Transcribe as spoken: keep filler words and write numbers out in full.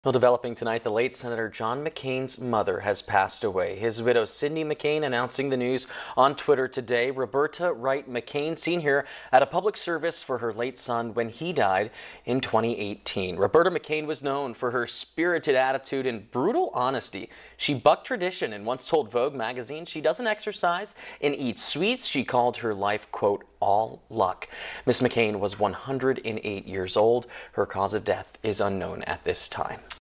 Well, developing tonight, the late Senator John McCain's mother has passed away. His widow, Cindy McCain, announcing the news on Twitter today. Roberta Wright McCain, seen here at a public service for her late son when he died in twenty eighteen. Roberta McCain was known for her spirited attitude and brutal honesty. She bucked tradition and once told Vogue magazine she doesn't exercise and eat sweets. She called her life, quote, all luck. Miss McCain was one hundred eight years old. Her cause of death is unknown at this time.